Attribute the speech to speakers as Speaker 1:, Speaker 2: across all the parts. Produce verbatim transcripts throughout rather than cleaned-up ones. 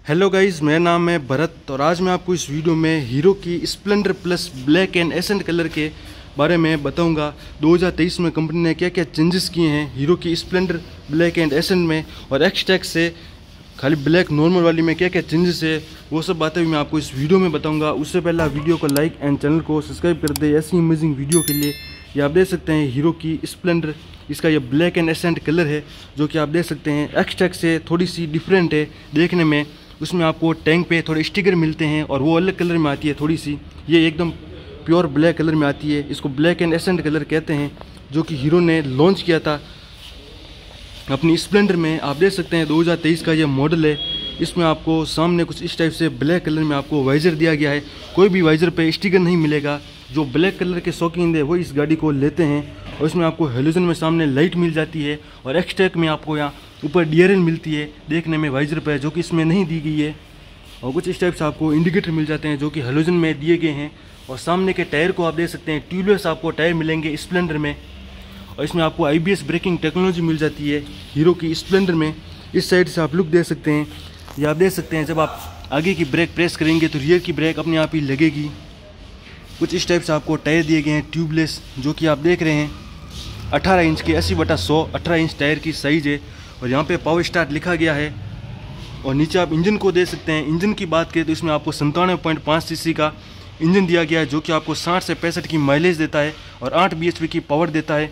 Speaker 1: Hello guys, मेरा नाम है भरत और आज मैं आपको इस वीडियो में हीरो की Splendor Plus black and accent colour के बारे में बताऊंगा। दो हज़ार तेईस में कंपनी ने क्या क्या चेंजेस किए हैं हीरो की स्प्लेंडर ब्लैक एंड एसेंट में, और एक्सटेक से खाली ब्लैक नॉर्मल वाली में क्या क्या चेंजेस है, वो सब बातें भी मैं आपको इस वीडियो में बताऊंगा। उससे पहले आप वीडियो को लाइक एंड चैनल को सब्सक्राइब कर दे ऐसी अमेजिंग वीडियो के लिए। ये आप देख सकते हैं हीरो की स्प्लेंडर, इसका ये ब्लैक एंड एसेंट कलर है जो कि आप देख सकते हैं एक्सटेक से थोड़ी सी डिफरेंट है देखने में। उसमें आपको टैंक पे थोड़े स्टिकर मिलते हैं और वो अलग कलर में आती है थोड़ी सी, ये एकदम प्योर ब्लैक कलर में आती है। इसको ब्लैक एंड एसेंट कलर कहते हैं, जो कि हीरो ने लॉन्च किया था अपनी स्प्लेंडर में। आप देख सकते हैं दो हज़ार तेईस का ये मॉडल है। इसमें आपको सामने कुछ इस टाइप से ब्लैक कलर में आपको वाइजर दिया गया है। कोई भी वाइजर पे स्टिकर नहीं मिलेगा। जो ब्लैक कलर के शौकीन है वो इस गाड़ी को लेते हैं। और इसमें आपको हेलोजन में सामने लाइट मिल जाती है और एक्सटेक में आपको यहाँ ऊपर डीआरएल मिलती है देखने में वाइजर पे, जो कि इसमें नहीं दी गई है। और कुछ इस टाइप से आपको इंडिकेटर मिल जाते हैं जो कि हेलोजन में दिए गए हैं। और सामने के टायर को आप देख सकते हैं ट्यूबलेस आपको टायर मिलेंगे स्प्लेंडर में। और इसमें आपको आईबीएस ब्रेकिंग टेक्नोलॉजी मिल जाती है हीरो की स्प्लेंडर में। इस साइड से आप लुक देख सकते हैं, ये आप देख सकते हैं जब आप आगे की ब्रेक प्रेस करेंगे तो रियर की ब्रेक अपने आप ही लगेगी। कुछ इस टाइप से आपको टायर दिए गए हैं ट्यूबलेस, जो कि आप देख रहे हैं अठारह इंच के अस्सी बटा सौ अठारह इंच टायर की साइज है। और यहाँ पे पावर स्टार्ट लिखा गया है। और नीचे आप इंजन को देख सकते हैं। इंजन की बात करें तो इसमें आपको संतानवे पॉइंट पाँच सी सी का इंजन दिया गया है, जो कि आपको साठ से पैंसठ की माइलेज देता है और आठ बी एच पी की पावर देता है।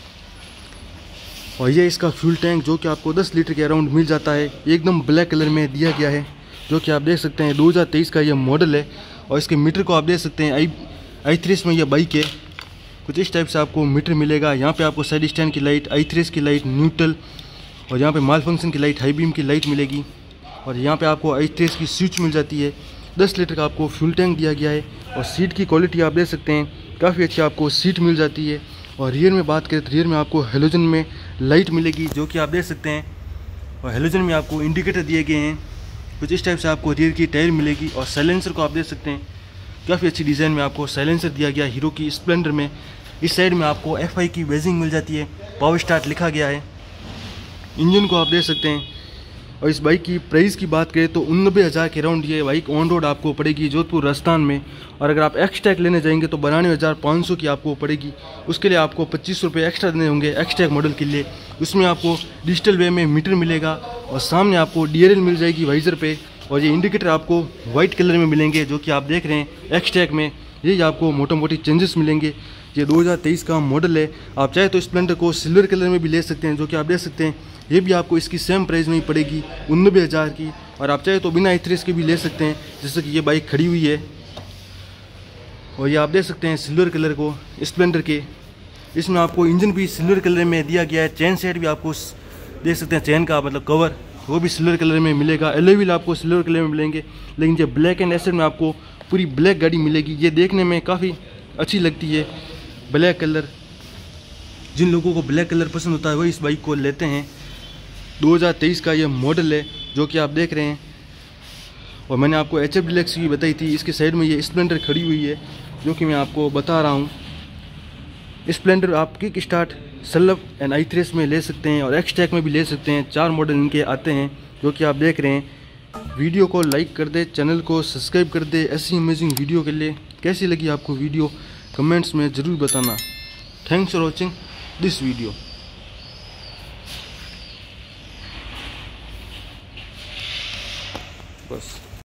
Speaker 1: और ये इसका फ्यूल टैंक जो कि आपको दस लीटर के अराउंड मिल जाता है, एकदम ब्लैक कलर में दिया गया है, जो कि आप देख सकते हैं दो हज़ार तेईस का ये मॉडल है। और इसके मीटर को आप देख सकते हैं आई आई थ्रेस में यह बाइक है। कुछ इस टाइप से आपको मीटर मिलेगा। यहाँ पे आपको साइड स्टैंड की लाइट, आई थ्रेस की लाइट, न्यूट्रल, और यहाँ पे माल फंक्शन की लाइट, हाई बीम की लाइट मिलेगी। और यहाँ पे आपको आई थ्रेस की स्विच मिल जाती है। दस लीटर का आपको फ्यूल टैंक दिया गया है। और सीट की क्वालिटी आप देख सकते हैं काफ़ी अच्छी आपको सीट मिल जाती है। और रियर में बात करें तो रियर में आपको हेलोजन में लाइट मिलेगी, जो कि आप देख सकते हैं। और हेलोजन में आपको इंडिकेटर दिए गए हैं। कुछ इस टाइप से आपको रियर की टायर मिलेगी। और साइलेंसर को आप देख सकते हैं काफ़ी अच्छी डिज़ाइन में आपको साइलेंसर दिया गया हीरो की स्प्लेंडर में। इस साइड में आपको एफ आई की वेजिंग मिल जाती है, पावर स्टार्ट लिखा गया है। इंजन को आप देख सकते हैं। और इस बाइक की प्राइस की बात करें तो उन्नबे हज़ार के राउंड ये बाइक ऑन रोड आपको पड़ेगी जोधपुर राजस्थान में। और अगर आप एक्सटैक लेने जाएंगे तो बानवे हज़ार पाँच सौ की आपको पड़ेगी। उसके लिए आपको पच्चीस सौ रुपये एक्स्ट्रा देने होंगे एक्सटैक मॉडल के लिए। उसमें आपको डिजिटल वे में मीटर मिलेगा और सामने आपको डीआरएल मिल जाएगी वाइजर पे। और ये इंडिकेटर आपको वाइट कलर में मिलेंगे, जो कि आप देख रहे हैं एक्सटैक में। ये आपको मोटा मोटी चेंजेस मिलेंगे। ये दो हज़ार तेईस का मॉडल है। आप चाहे तो स्प्लेंडर को सिल्वर कलर में भी ले सकते हैं, जो कि आप देख सकते हैं। ये भी आपको इसकी सेम प्राइस में ही पड़ेगी उन्नबे हज़ार की। और आप चाहे तो बिना इथरेस के भी ले सकते हैं, जैसे कि ये बाइक खड़ी हुई है। और ये आप देख सकते हैं सिल्वर कलर को स्प्लेंडर के। इसमें आपको इंजन भी सिल्वर कलर में दिया गया है। चैन सेट भी आपको देख सकते हैं, चैन का मतलब कवर वो भी सिल्वर कलर में मिलेगा। एलॉय व्हील आपको सिल्वर कलर में मिलेंगे। लेकिन जो ब्लैक एंड एसेंट में आपको पूरी ब्लैक गाड़ी मिलेगी। ये देखने में काफ़ी अच्छी लगती है ब्लैक कलर। जिन लोगों को ब्लैक कलर पसंद होता है वो इस बाइक को लेते हैं। दो हज़ार तेईस का ये मॉडल है जो कि आप देख रहे हैं। और मैंने आपको एच एफ डिलक्स की बताई थी। इसके साइड में ये स्प्लेंडर खड़ी हुई है, जो कि मैं आपको बता रहा हूँ। स्प्लेंडर आप kick start, self and I three S में ले सकते हैं और एक्सटैक में भी ले सकते हैं। चार मॉडल इनके आते हैं जो कि आप देख रहे हैं। वीडियो को लाइक कर दे, चैनल को सब्सक्राइब कर दे ऐसी अमेजिंग वीडियो के लिए। कैसी लगी आपको वीडियो कमेंट्स में ज़रूर बताना। Thanks for watching this video. बस।